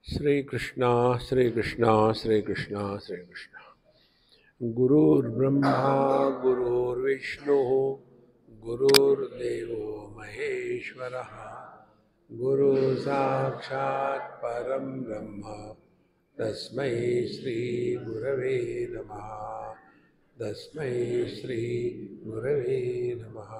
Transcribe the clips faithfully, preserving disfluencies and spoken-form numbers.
श्री कृष्णा श्री कृष्णा श्री कृष्णा श्री कृष्णा। गुरुर्ब्रह्मा गुरुर्विष्णु गुरुर्देवो महेश्वरः गुरु साक्षात् परं ब्रह्म तस्मै श्री गुरवे नमः। तस्मै श्री गुरवे नमः।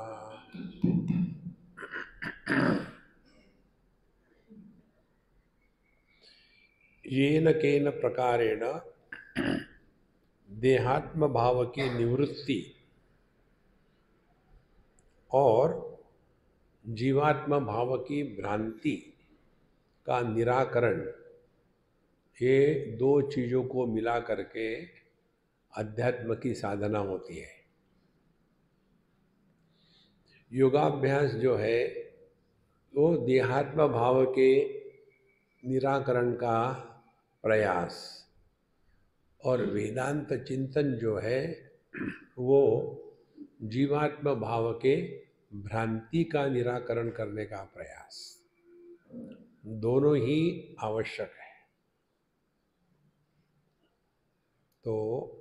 येन केन प्रकारेण देहात्म भाव की निवृत्ति और जीवात्म भाव की भ्रांति का निराकरण, ये दो चीज़ों को मिला करके अध्यात्म की साधना होती है। योगाभ्यास जो है वो देहात्म भाव के निराकरण का प्रयास, और वेदांत चिंतन जो है वो जीवात्म भाव के भ्रांति का निराकरण करने का प्रयास। दोनों ही आवश्यक है। तो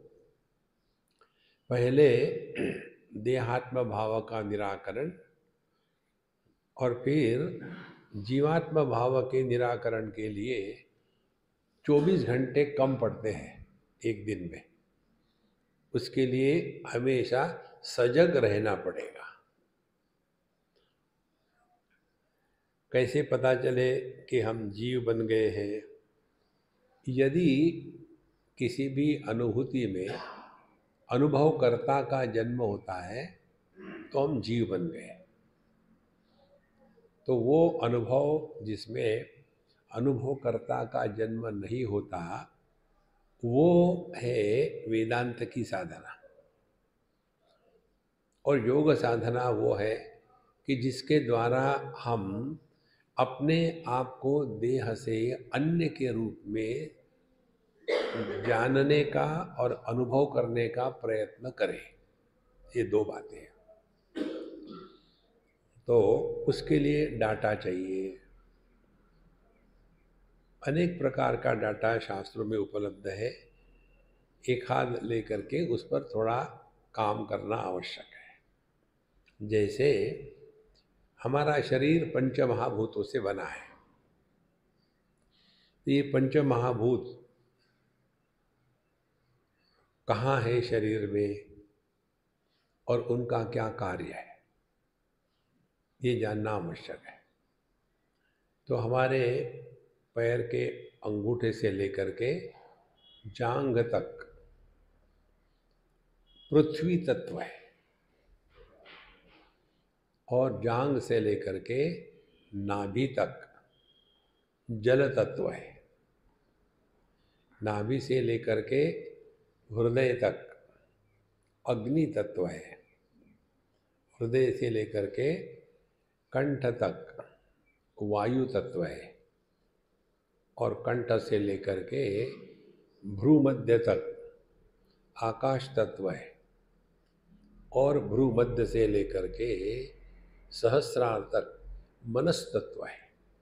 पहले देहात्म भाव का निराकरण और फिर जीवात्म भाव के निराकरण के लिए चौबीस घंटे कम पड़ते हैं एक दिन में। उसके लिए हमेशा सजग रहना पड़ेगा। कैसे पता चले कि हम जीव बन गए हैं? यदि किसी भी अनुभूति में अनुभवकर्ता का जन्म होता है तो हम जीव बन गए। तो वो अनुभव जिसमें अनुभवकर्ता का जन्म नहीं होता, वो है वेदांत की साधना। और योग साधना वो है कि जिसके द्वारा हम अपने आप को देह से अन्य के रूप में जानने का और अनुभव करने का प्रयत्न करें। ये दो बातें हैं। तो उसके लिए डाटा चाहिए। अनेक प्रकार का डाटा शास्त्रों में उपलब्ध है। एक हाथ लेकर के उस पर थोड़ा काम करना आवश्यक है। जैसे हमारा शरीर पंच महाभूतों से बना है। तो ये पंच महाभूत कहाँ है शरीर में और उनका क्या कार्य है, ये जानना आवश्यक है। तो हमारे पैर के अंगूठे से लेकर के जांघ तक पृथ्वी तत्व है, और जांघ से लेकर के नाभि तक जल तत्व है। नाभि से लेकर के हृदय तक अग्नि तत्व है। हृदय से लेकर के कंठ तक वायु तत्व है, और कंठ से लेकर के भ्रूमध्य तक आकाश तत्व है, और भ्रूमध्य से लेकर के सहस्रार तक मनस तत्व है।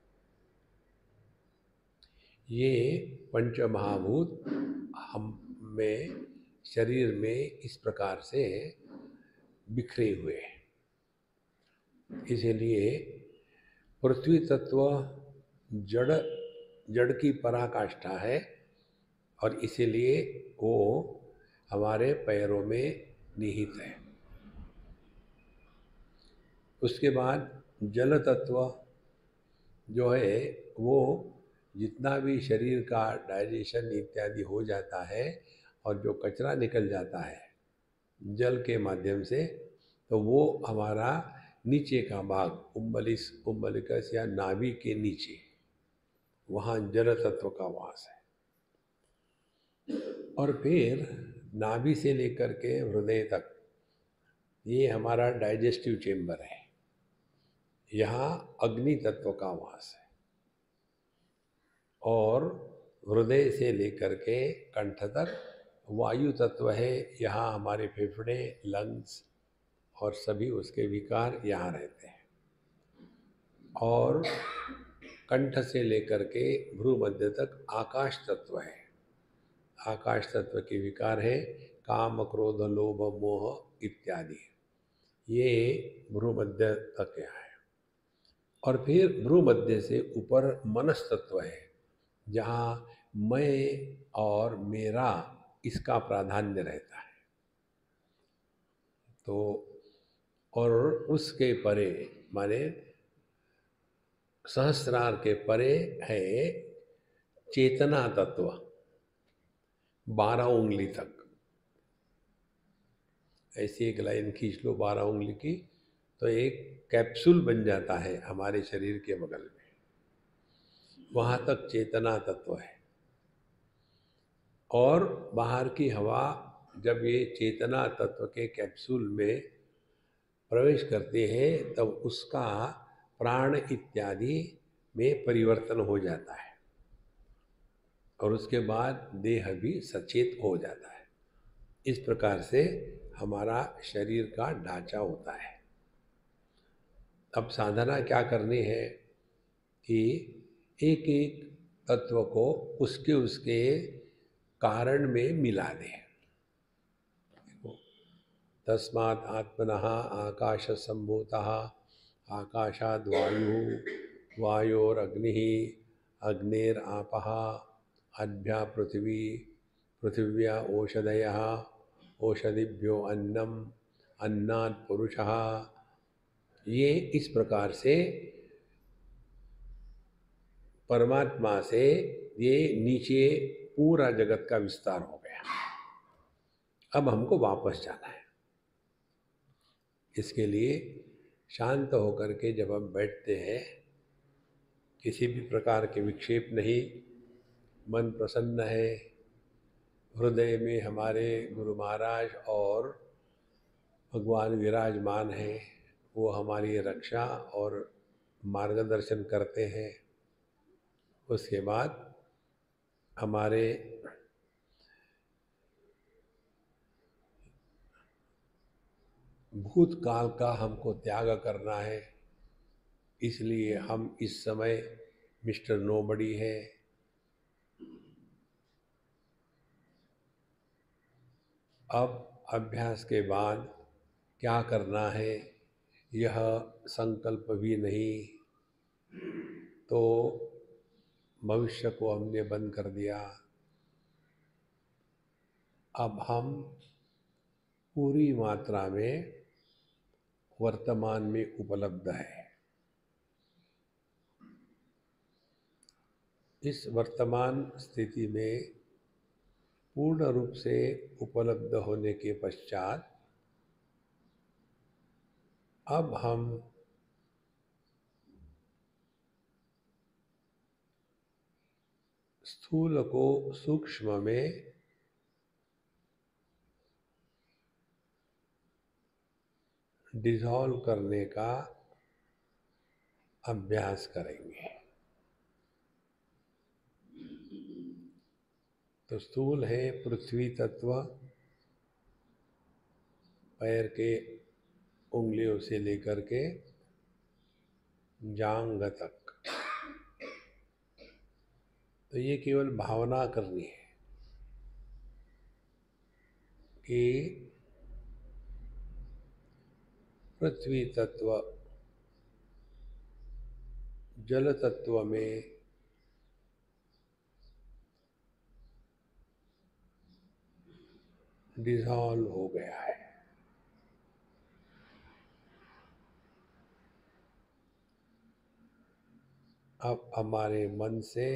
ये पंच महाभूत हम में शरीर में इस प्रकार से बिखरे हुए हैं। इसीलिए पृथ्वी तत्व जड़ जड़ की पराकाष्ठा है, और इसीलिए वो हमारे पैरों में निहित है। उसके बाद जल तत्व जो है वो जितना भी शरीर का डाइजेशन इत्यादि हो जाता है और जो कचरा निकल जाता है जल के माध्यम से, तो वो हमारा नीचे का भाग उम्बलिस उम्बलिकस या नाभि के नीचे, वहाँ जल तत्व का वास है। और फिर नाभि से लेकर के हृदय तक ये हमारा डाइजेस्टिव चेम्बर है। यहाँ अग्नि तत्व का वास है। और हृदय से लेकर के कंठ तक वायु तत्व है। यहाँ हमारे फेफड़े, लंग्स और सभी उसके विकार यहाँ रहते हैं। और कंठ से लेकर के भ्रू मध्य तक आकाश तत्व है। आकाश तत्व के विकार है काम, क्रोध, लोभ, मोह इत्यादि। ये भ्रू मध्य तक है। और फिर भ्रू मध्य से ऊपर मनस तत्व है, जहाँ मैं और मेरा इसका प्राधान्य रहता है। तो और उसके परे माने सहस्रार के परे है चेतना तत्व, बारह उंगली तक। ऐसी एक लाइन खींच लो बारह उंगली की, तो एक कैप्सूल बन जाता है हमारे शरीर के बगल में। वहाँ तक चेतना तत्व है। और बाहर की हवा जब ये चेतना तत्व के कैप्सूल में प्रवेश करते हैं तब उसका प्राण इत्यादि में परिवर्तन हो जाता है और उसके बाद देह भी सचेत हो जाता है। इस प्रकार से हमारा शरीर का ढांचा होता है। अब साधना क्या करनी है कि एक एक तत्व को उसके उसके कारण में मिला दें। तस्मात् आत्मनः आकाश संभूतः, आकाशाद् वायुः, वायोरग्निः, अग्नेरापः, अद्भ्या पृथिवी, पृथिव्या ओषधयः, ओषधिभ्यो अन्नम, अन्नात् पुरुषः। ये इस प्रकार से परमात्मा से ये नीचे पूरा जगत का विस्तार हो गया। अब हमको वापस जाना है। इसके लिए शांत होकर के जब हम बैठते हैं, किसी भी प्रकार के विक्षेप नहीं, मन प्रसन्न है, हृदय में हमारे गुरु महाराज और भगवान विराजमान हैं, वो हमारी रक्षा और मार्गदर्शन करते हैं। उसके बाद हमारे भूतकाल का हमको त्याग करना है। इसलिए हम इस समय मिस्टर नोबडी है। अब अभ्यास के बाद क्या करना है यह संकल्प भी नहीं, तो भविष्य को हमने बंद कर दिया। अब हम पूरी मात्रा में वर्तमान में उपलब्ध है। इस वर्तमान स्थिति में पूर्ण रूप से उपलब्ध होने के पश्चात अब हम स्थूल को सूक्ष्म में डिसॉल्व करने का अभ्यास करेंगे। तो स्थूल है पृथ्वी तत्व, पैर के उंगलियों से लेकर के जांघ तक। तो ये केवल भावना करनी है कि पृथ्वी तत्व जल तत्व में डिसॉल्व हो गया है। अब हमारे मन से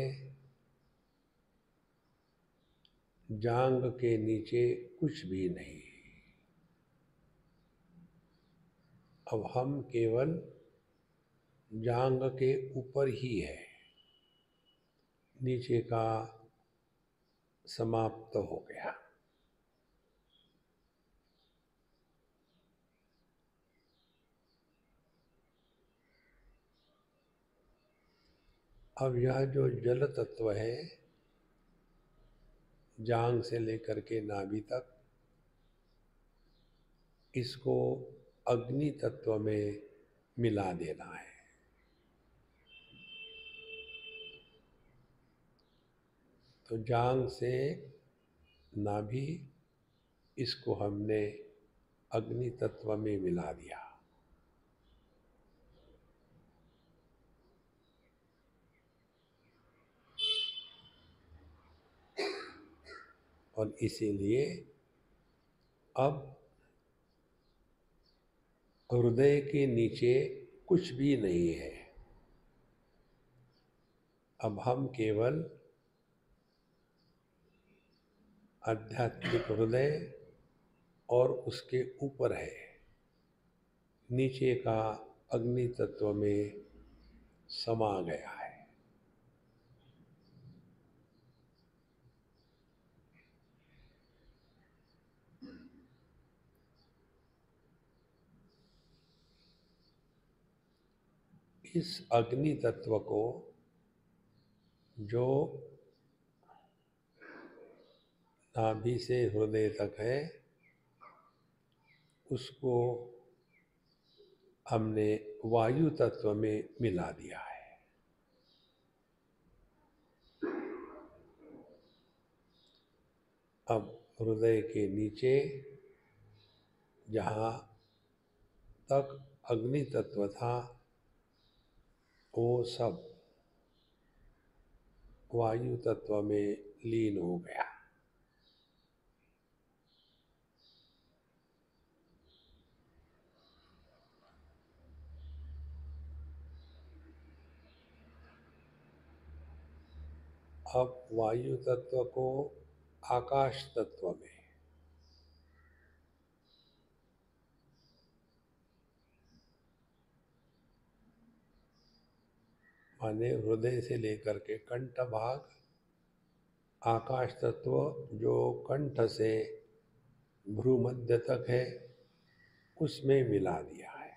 जांघ के नीचे कुछ भी नहीं। अब हम केवल जांघ के ऊपर ही है, नीचे का समाप्त हो गया। अब यह जो जल तत्व है जांघ से लेकर के नाभि तक, इसको अग्नि तत्व में मिला देना है। तो जांग से नाभि, इसको हमने अग्नि तत्व में मिला दिया। और इसीलिए अब हृदय के नीचे कुछ भी नहीं है। अब हम केवल आध्यात्मिक हृदय और उसके ऊपर है, नीचे का अग्नि तत्व में समा गया है। इस अग्नि तत्व को जो नाभि से हृदय तक है, उसको हमने वायु तत्व में मिला दिया है। अब हृदय के नीचे जहाँ तक अग्नि तत्व था, वो सब वायु तत्व में लीन हो गया। अब वायु तत्व को आकाश तत्व में, माने हृदय से लेकर के कंठ भाग, आकाश तत्व जो कंठ से भ्रूमध्य तक है, उसमें मिला दिया है।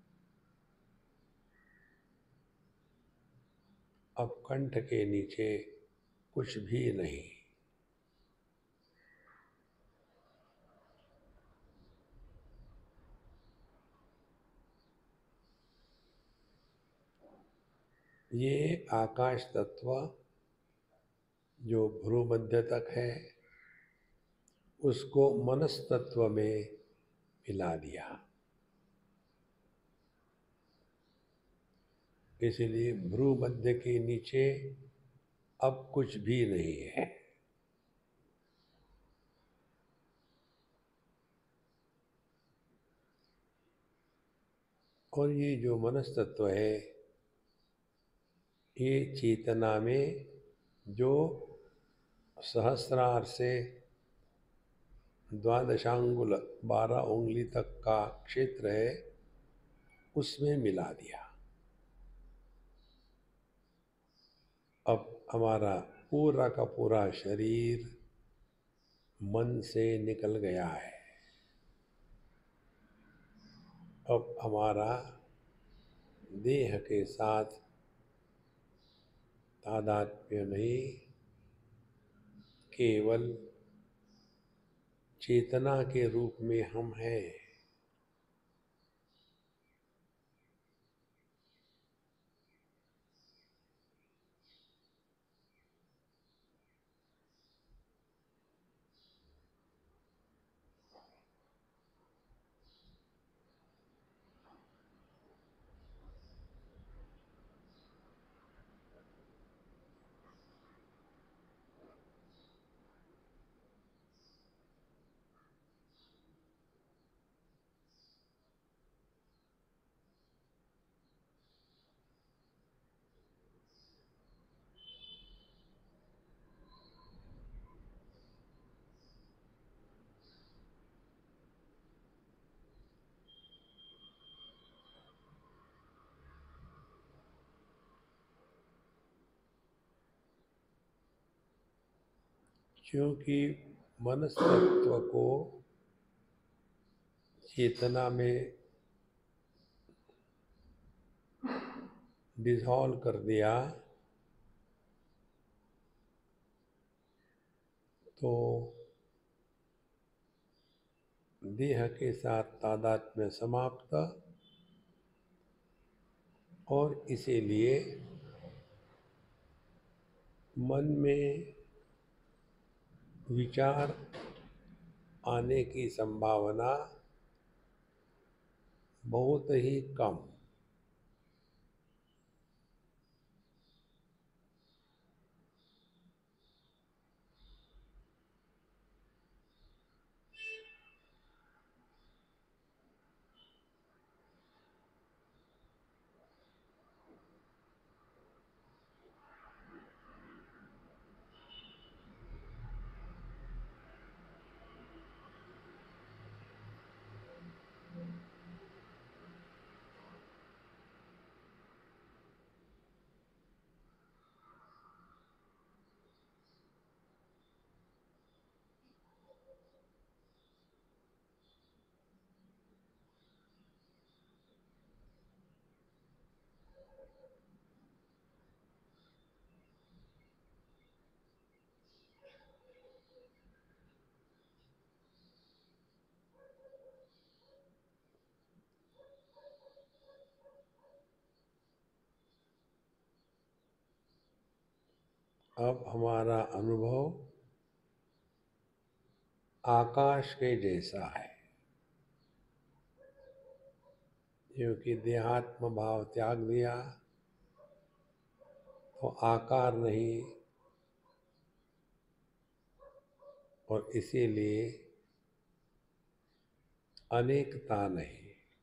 अब कंठ के नीचे कुछ भी नहीं। ये आकाश तत्व जो भ्रूमध्य तक है, उसको मनस तत्व में मिला दिया। इसलिए भ्रूमध्य के नीचे अब कुछ भी नहीं है। और ये जो मनस तत्व है, ये चेतना में जो सहस्रार से द्वादशांगुल बारह उंगली तक का क्षेत्र है, उसमें मिला दिया। अब हमारा पूरा का पूरा शरीर मन से निकल गया है। अब हमारा देह के साथ तादात्म्य नहीं, केवल चेतना के रूप में हम हैं। क्योंकि मनस्तत्व को चेतना में डिसॉल्व कर दिया, तो देह के साथ तादात्म्य समाप्त। और इसीलिए मन में विचार आने की संभावना बहुत ही कम। अब हमारा अनुभव आकाश के जैसा है, क्योंकि देहात्म भाव त्याग दिया तो आकार नहीं, और इसीलिए अनेकता नहीं।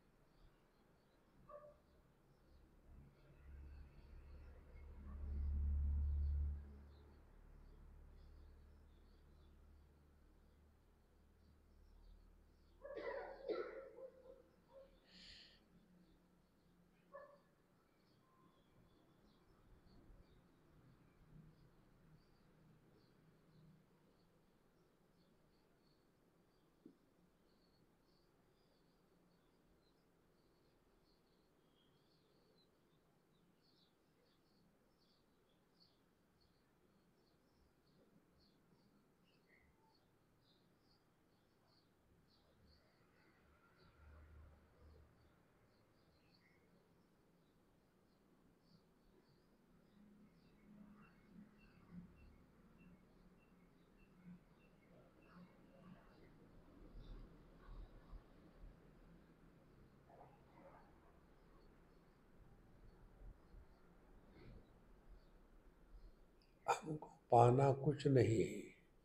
हमको पाना कुछ नहीं है,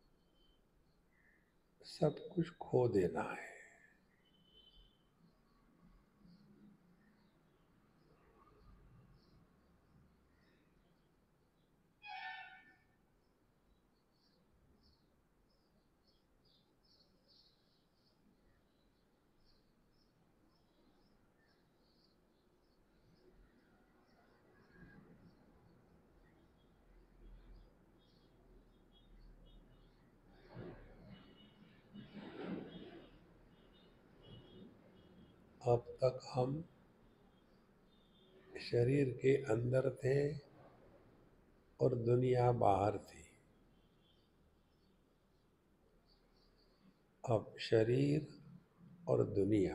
सब कुछ खो देना है। अब तक हम शरीर के अंदर थे और दुनिया बाहर थी। अब शरीर और दुनिया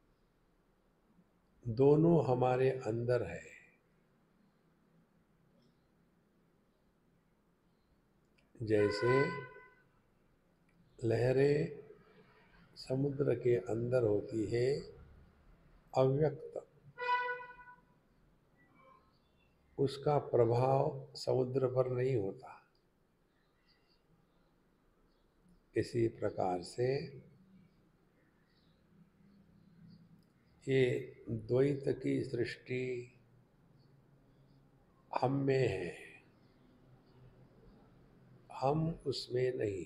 दोनों हमारे अंदर है। जैसे लहरें समुद्र के अंदर होती है, अव्यक्त, उसका प्रभाव समुद्र पर नहीं होता। इसी प्रकार से ये द्वैत की सृष्टि हम में है, हम उसमें नहीं।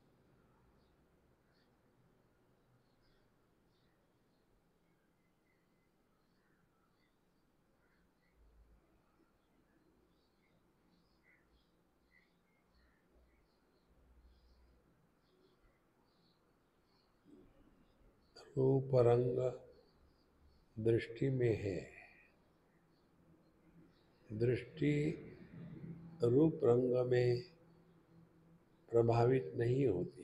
रूप रंग दृष्टि में है, दृष्टि रूप रंग में प्रभावित नहीं होती।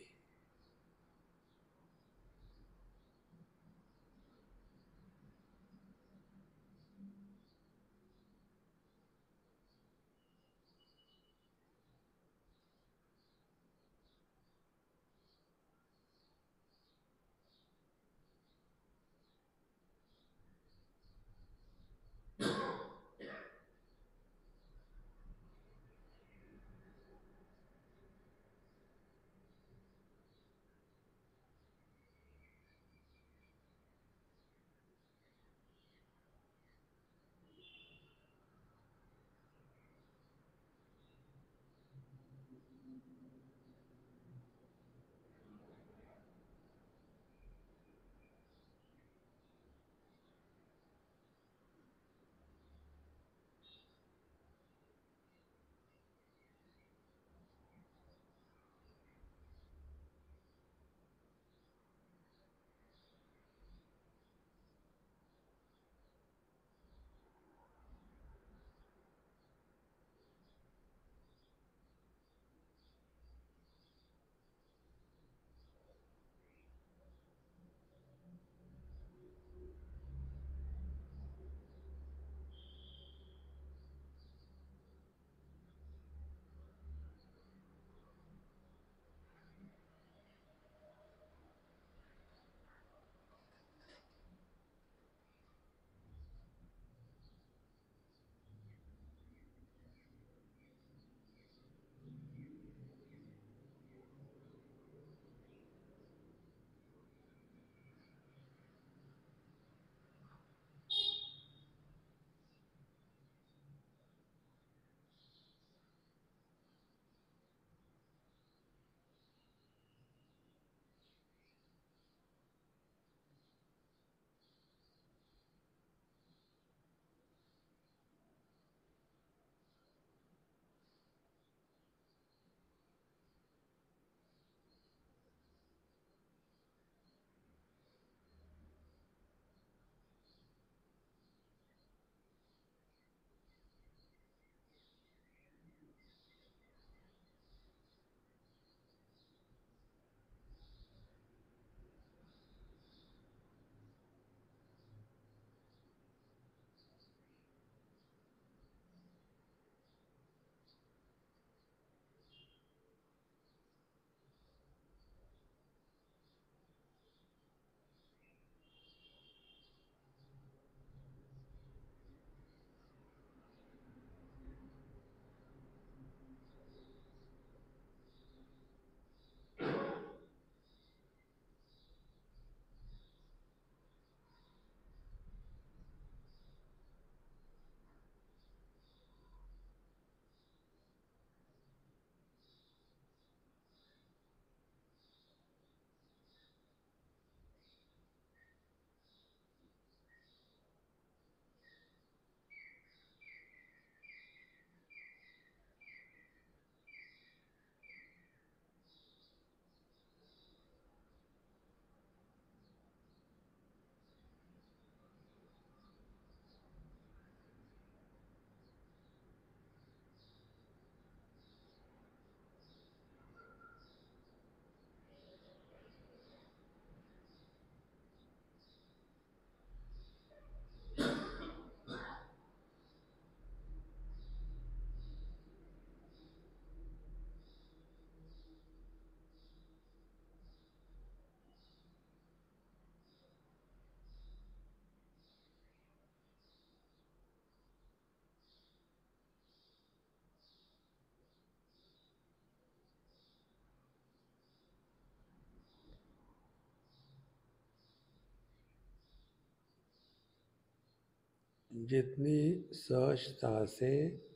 जितनी सहजता से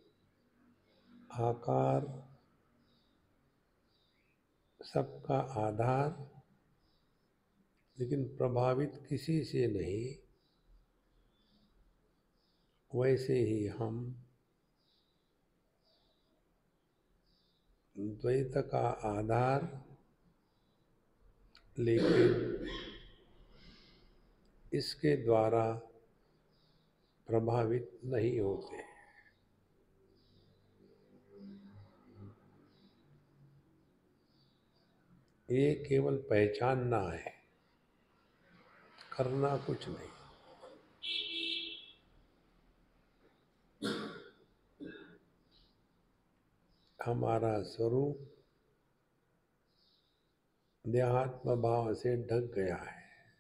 आकार सबका आधार, लेकिन प्रभावित किसी से नहीं, वैसे ही हम द्वैत का आधार लेकिन इसके द्वारा प्रभावित नहीं होते। ये केवल पहचानना है, करना कुछ नहीं। हमारा स्वरूप देहात्म भाव से ढक गया है।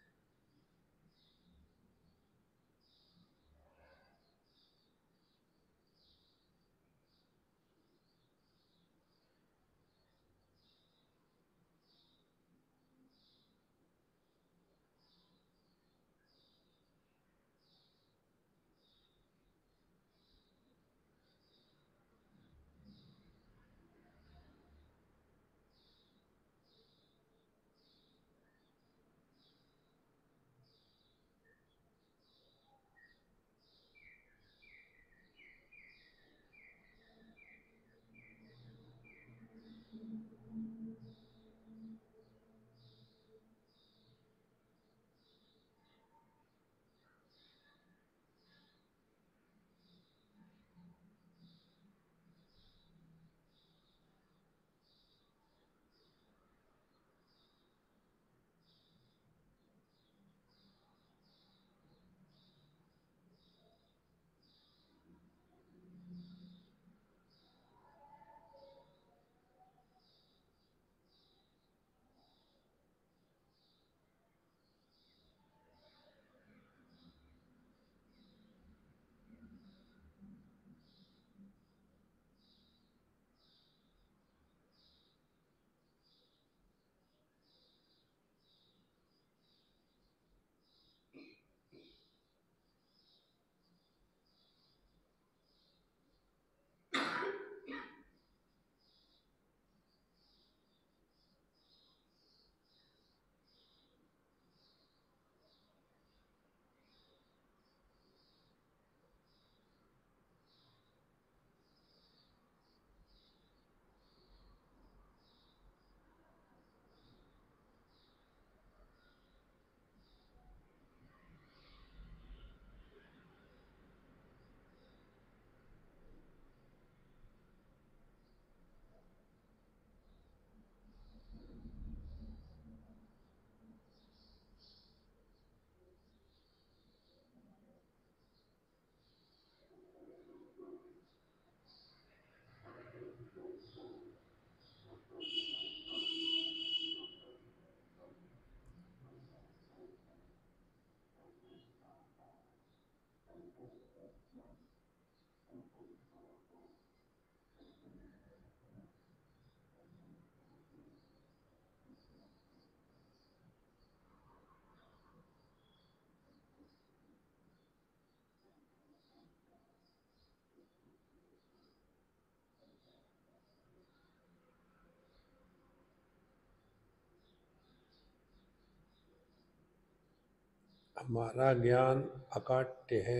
हमारा ज्ञान अकाट्य है,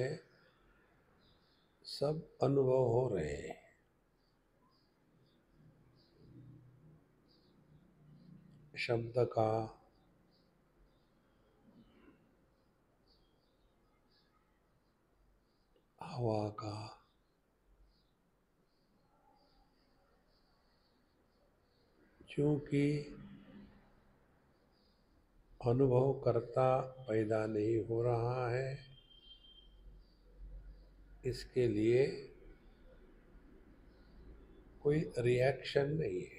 सब अनुभव हो रहे हैं। शब्द का, हवा का, क्योंकि अनुभव करता पैदा नहीं हो रहा है, इसके लिए कोई रिएक्शन नहीं है।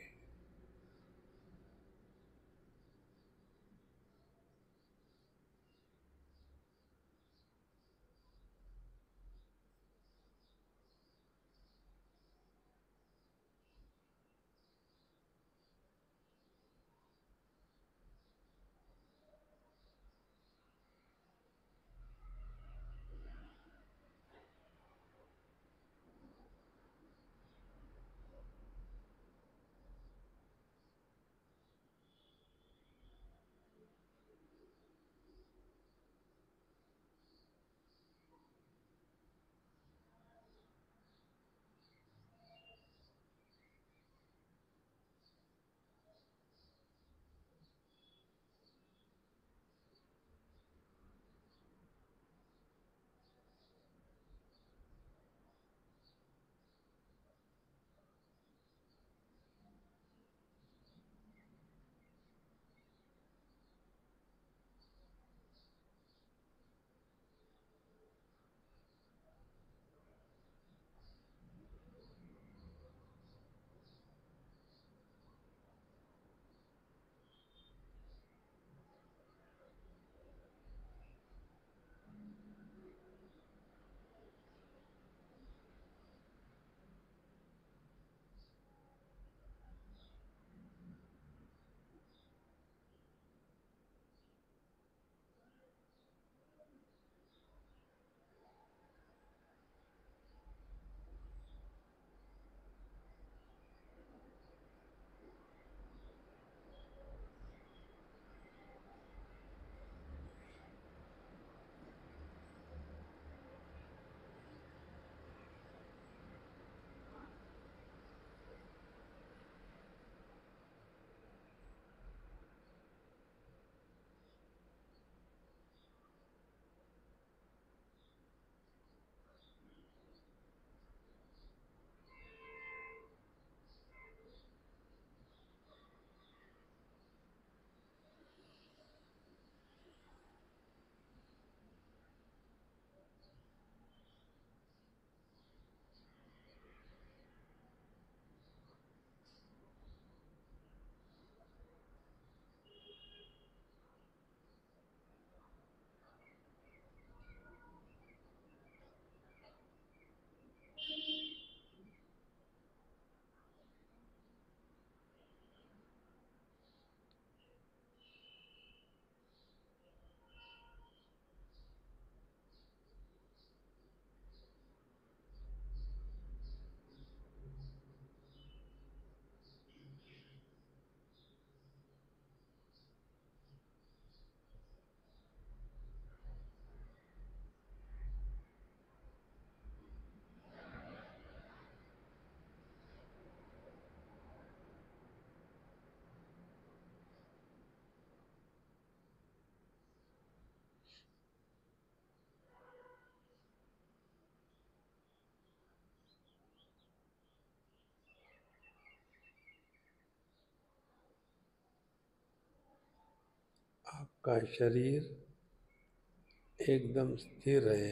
आपका शरीर एकदम स्थिर है,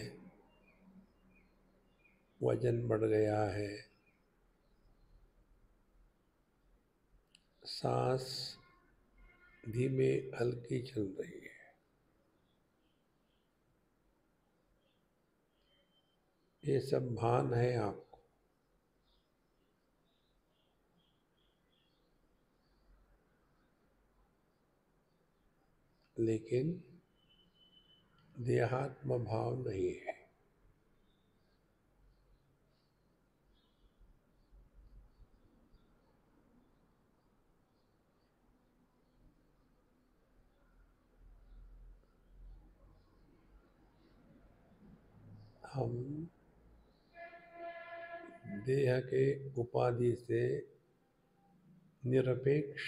वजन बढ़ गया है, सांस धीमे हल्की चल रही है, ये सब भान है आपको। लेकिन देहात्म भाव नहीं है। हम देह के उपाधि से निरपेक्ष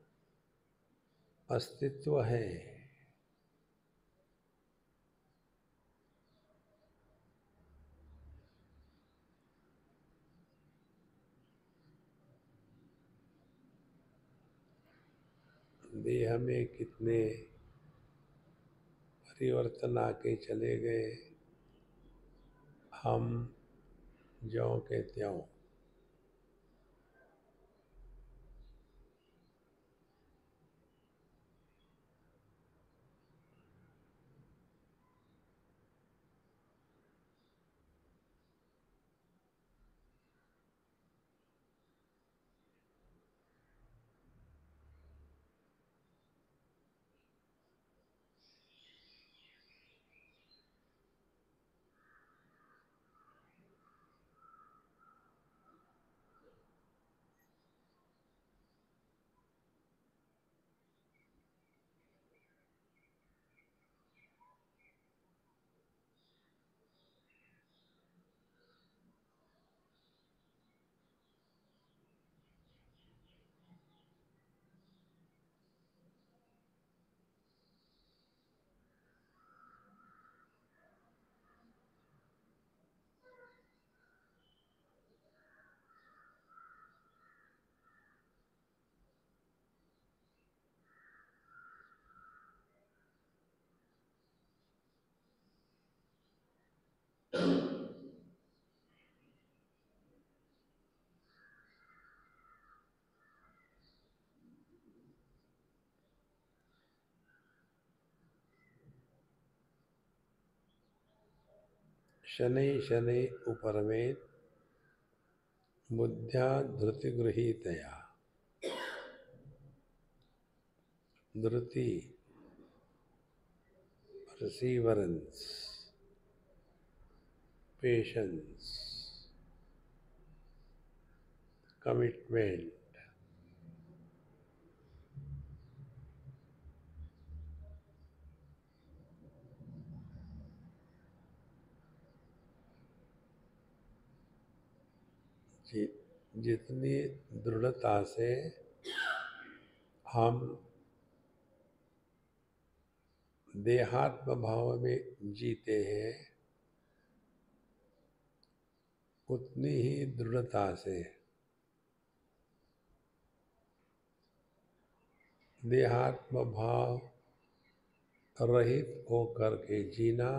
अस्तित्व है। देह में कितने परिवर्तन आके चले गए, हम ज्यों के त्यों। शनैः शनैः उपरमेत् बुद्ध्या धृतिगृहीतया। धृति, perseverance, patience, commitment, जि, जितनी दृढ़ता से हम देहात्म भाव में जीते हैं, उतनी ही दृढ़ता से देहात्म भाव रहित होकर के जीना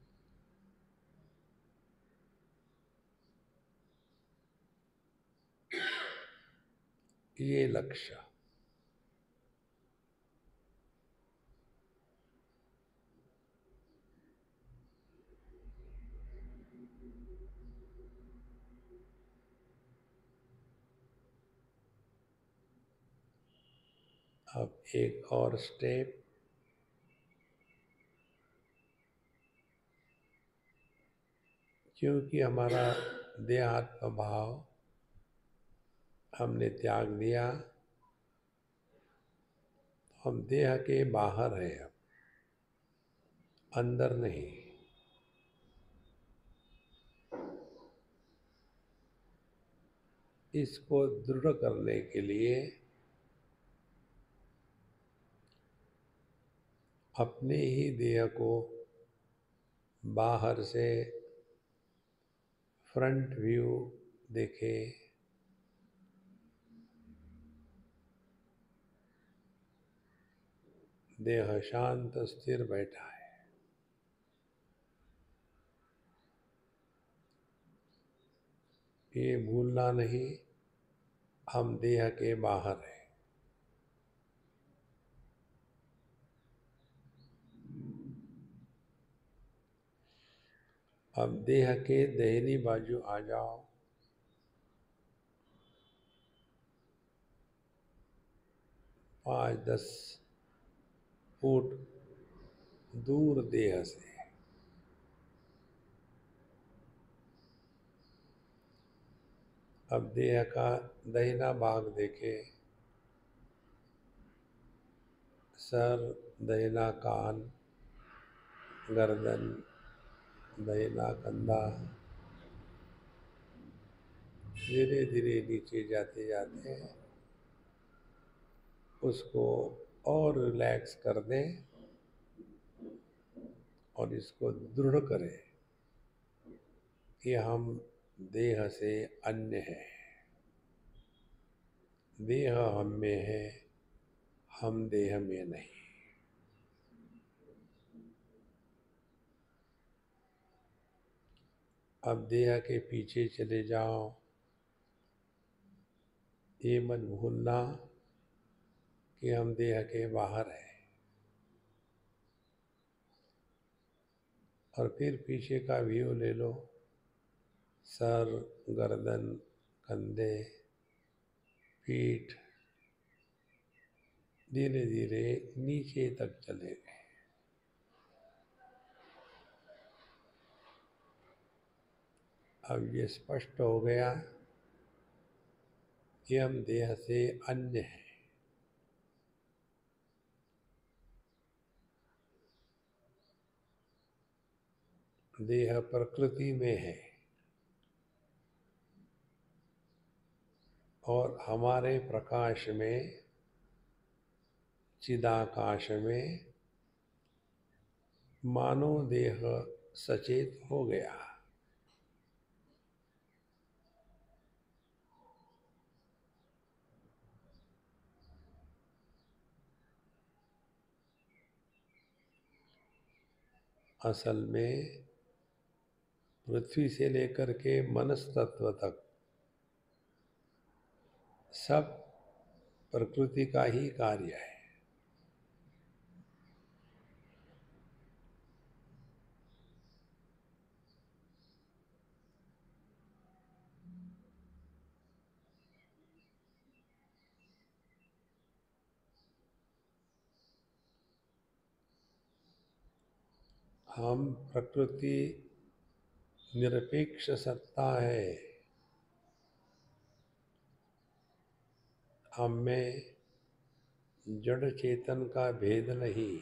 ये लक्ष्य। अब एक और स्टेप, क्योंकि हमारा देहात्म भाव हमने त्याग दिया, तो हम देह के बाहर हैं, अब अंदर नहीं। इसको दृढ़ करने के लिए अपने ही देह को बाहर से फ्रंट व्यू देखें, देह शांत स्थिर बैठा है। ये भूलना नहीं, हम देह के बाहर हैं। अब देह के दाहिनी बाजू आ जाओ। पाँच दस फुट दूर देह से अब देह का दाहिना भाग देखे, सर, दाहिना कान, गर्दन, दाहिना कंधा, धीरे धीरे नीचे जाते जाते उसको और रिलैक्स कर दें और इसको दृढ़ करें कि हम देह से अन्य हैं। देह हम में है, हम देह में नहीं। अब देह के पीछे चले जाओ। ये मत भूलना कि हम देह के बाहर हैं। और फिर पीछे का व्यू ले लो। सर, गर्दन, कंधे, पीठ, धीरे धीरे नीचे तक चले गए। अब ये स्पष्ट हो गया कि हम देह से अन्य हैं। देह प्रकृति में है और हमारे प्रकाश में, चिदाकाश में मानो देह सचेत हो गया। असल में पृथ्वी से लेकर के मनस तत्व तक सब प्रकृति का ही कार्य है। हम प्रकृति निरपेक्ष सत्ता है। हम में जड़ चेतन का भेद नहीं।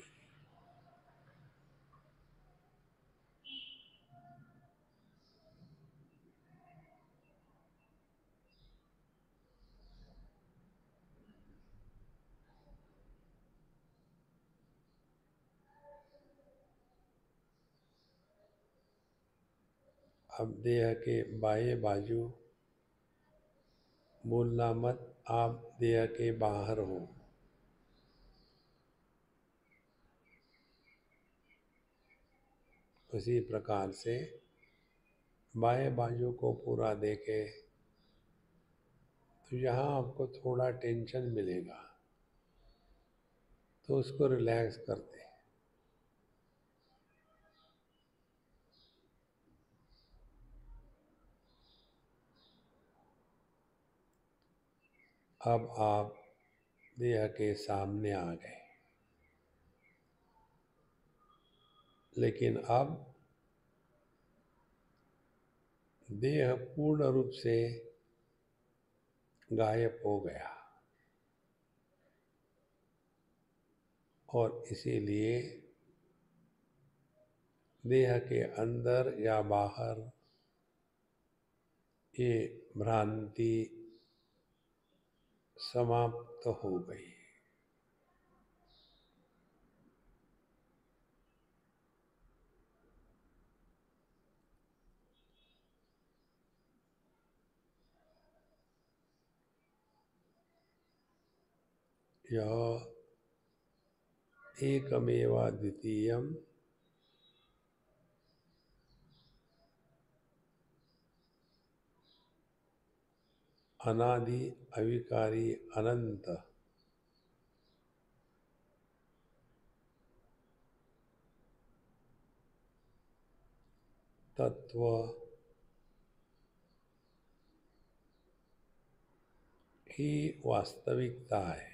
अब देह के बाएं बाजू भूलना मत, आप देह के बाहर हो। उसी प्रकार से बाएं बाजू को पूरा देखे तो यहाँ आपको थोड़ा टेंशन मिलेगा, तो उसको रिलैक्स करते हैं। अब आप देह के सामने आ गए, लेकिन अब देह पूर्ण रूप से गायब हो गया और इसीलिए देह के अंदर या बाहर ये भ्रांति समाप्त हो गई। यह एकमेवाद्वितीयम् अनादि अविकारी अनंत तत्व ही वास्तविकता है।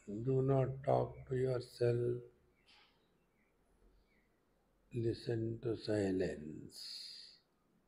Do not talk to yourself. Listen to silence.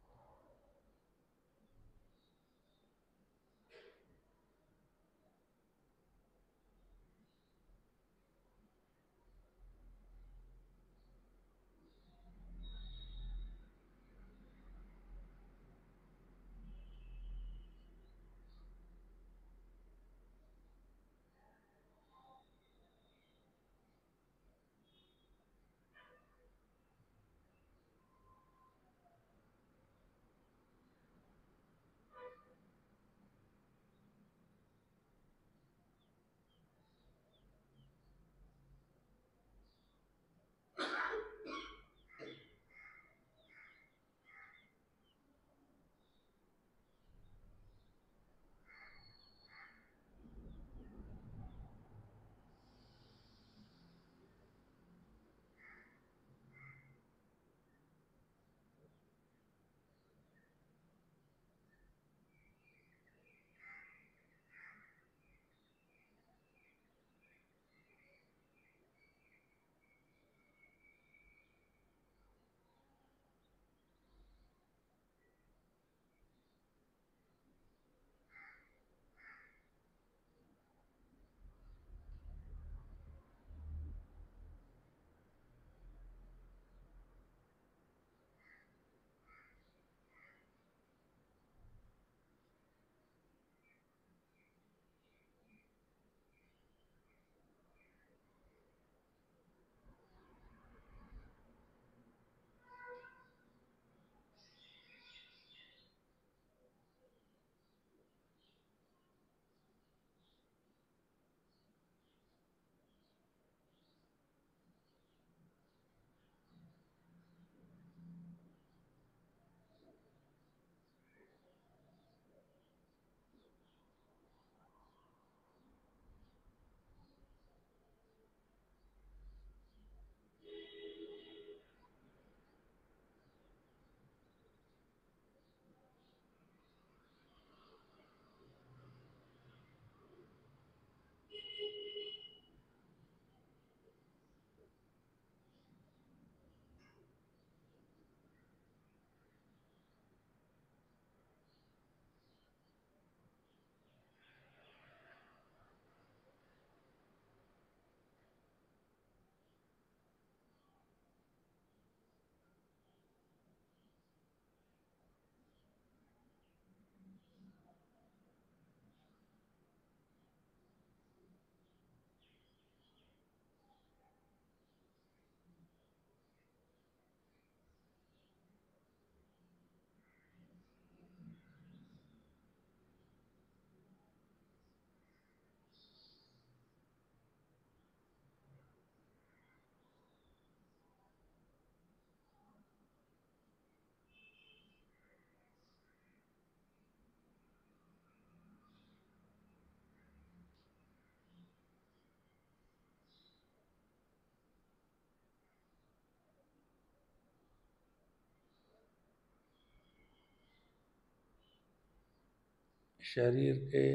शरीर के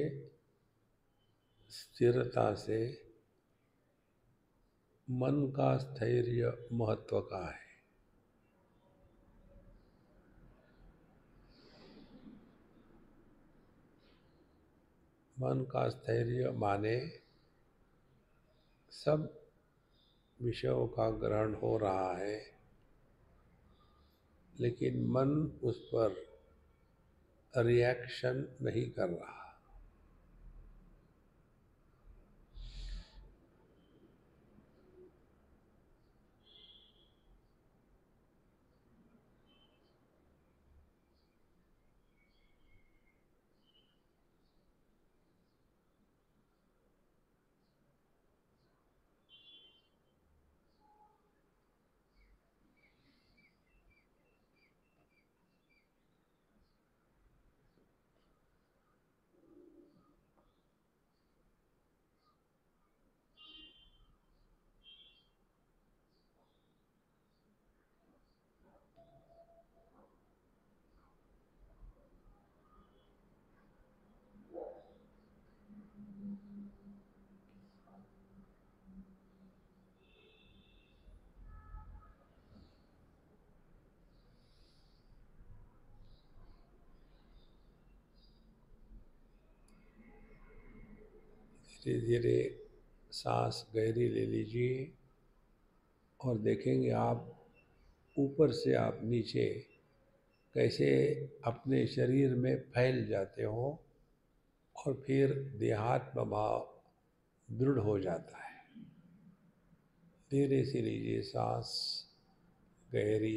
स्थिरता से मन का स्थैर्य महत्व का है। मन का स्थैर्य माने सब विषयों का ग्रहण हो रहा है, लेकिन मन उस पर रिएक्शन नहीं कर रहा। धीरे धीरे सांस गहरी ले लीजिए और देखेंगे आप ऊपर से आप नीचे कैसे अपने शरीर में फैल जाते हो और फिर देहात्म भाव दृढ़ हो जाता है। धीरे से लीजिए सांस गहरी।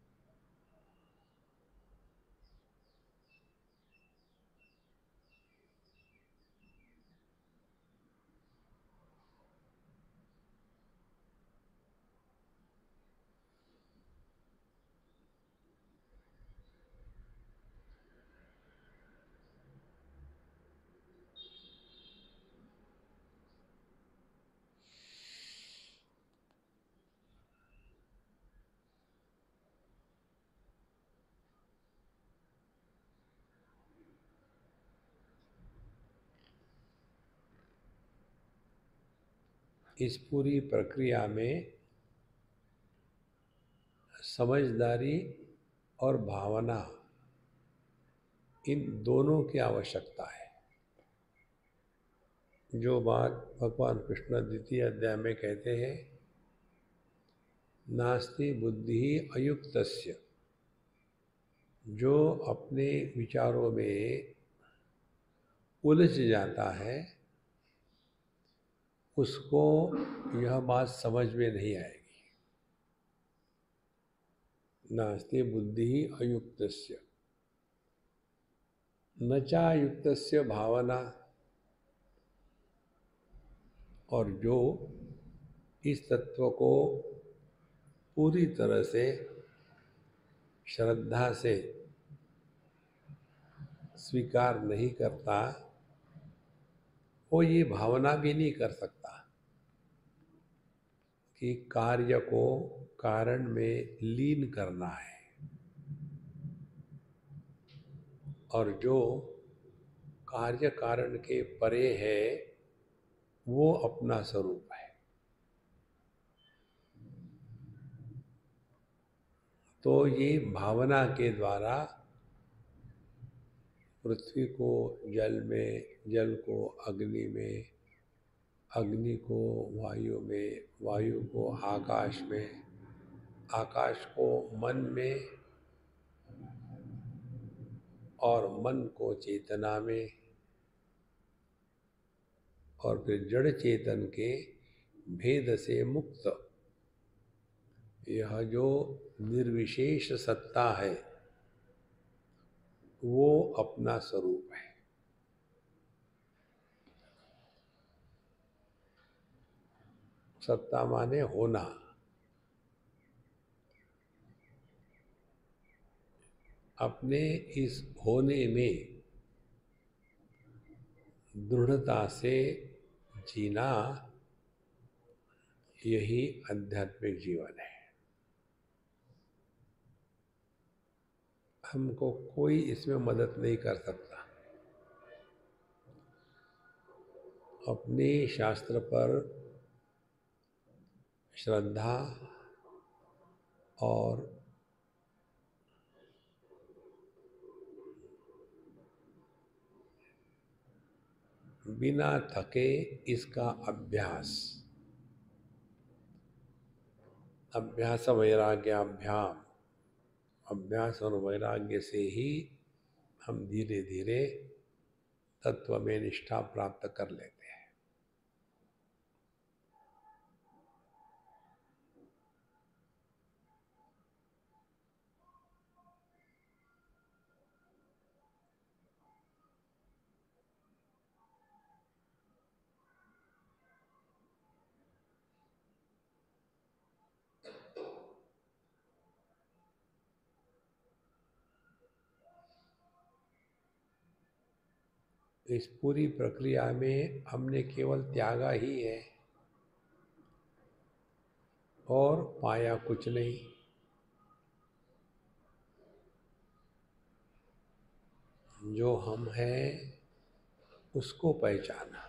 इस पूरी प्रक्रिया में समझदारी और भावना, इन दोनों की आवश्यकता है। जो बात भगवान कृष्ण द्वितीय अध्याय में कहते हैं, नास्ति बुद्धि अयुक्तस्य, जो अपने विचारों में उलझ जाता है उसको यह बात समझ में नहीं आएगी। नास्ति बुद्धि अयुक्तस्य न चायुक्तस्य भावना, और जो इस तत्व को पूरी तरह से श्रद्धा से स्वीकार नहीं करता, वो ये भावना भी नहीं कर सकता कि कार्य को कारण में लीन करना है। और जो कार्य कारण के परे है वो अपना स्वरूप है। तो ये भावना के द्वारा पृथ्वी को जल में, जल को अग्नि में, अग्नि को वायु में, वायु को आकाश में, आकाश को मन में, और मन को चेतना में, और फिर जड़ चेतन के भेद से मुक्त यह जो निर्विशेष सत्ता है वो अपना स्वरूप है। सत्ता माने होना। अपने इस होने में दृढ़ता से जीना, यही आध्यात्मिक जीवन है। हमको कोई इसमें मदद नहीं कर सकता। अपने शास्त्र पर श्रद्धा और बिना थके इसका अभ्यास, अभ्यास वैराग्याभ्याम, अभ्यास और वैराग्य से ही हम धीरे धीरे तत्व में निष्ठा प्राप्त कर लेते हैं। इस पूरी प्रक्रिया में हमने केवल त्यागा ही है और पाया कुछ नहीं। जो हम हैं उसको पहचाना।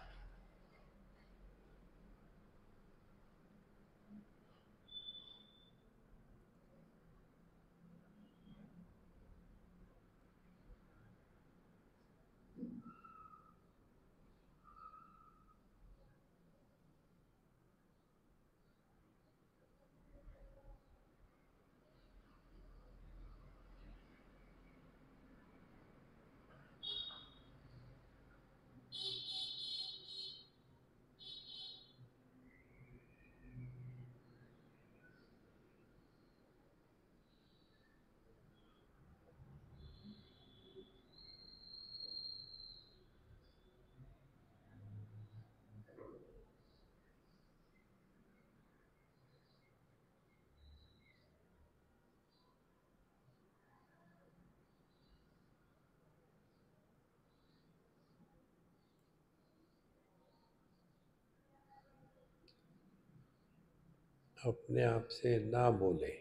अपने आप से ना बोले।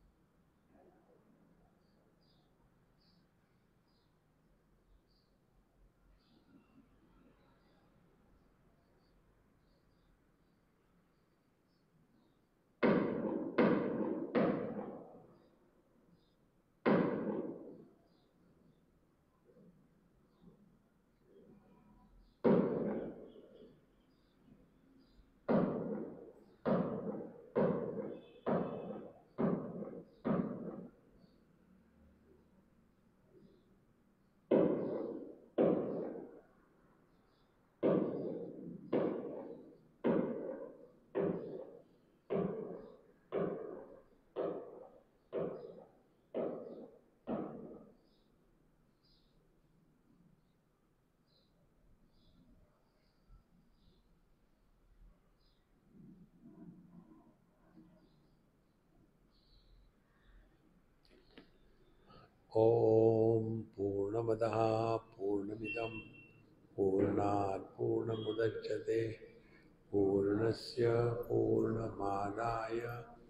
ओम पूर्णमदः पूर्णमिदं पूर्णात् पूर्णमुदच्यते पूर्णस्य पूर्णमादाय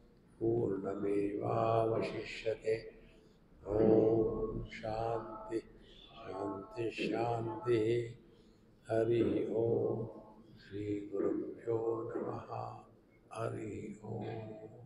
पूर्णमेवावशिष्यते। ओम शांति शांति शांति। हरि ओम। श्री गुरुभ्यो नमः। हरि ओम।